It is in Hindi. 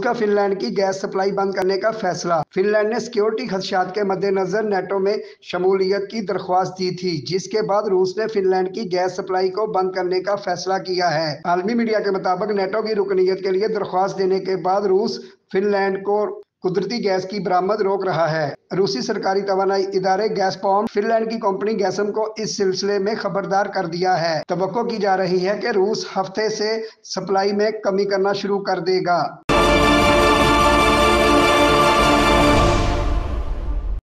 का फिनलैंड की गैस सप्लाई बंद करने का फैसला। फिनलैंड ने सिक्योरिटी खदशात के मद्देनजर नेटो में शमूलियत की दरख्वास्त दी थी, जिसके बाद रूस ने फिनलैंड की गैस सप्लाई को बंद करने का फैसला किया है। आलमी मीडिया के मुताबिक नेटो की रुकनीयत के लिए दरख्वास्त देने के बाद रूस फिनलैंड को कुदरती गैस की बरामद रोक रहा है। रूसी सरकारी तवानाई इदारे गैसप्रॉम फिनलैंड की कंपनी गैसम को इस सिलसिले में खबरदार कर दिया है। तवक्को की जा रही है कि रूस हफ्ते से सप्लाई में कमी करना शुरू कर देगा।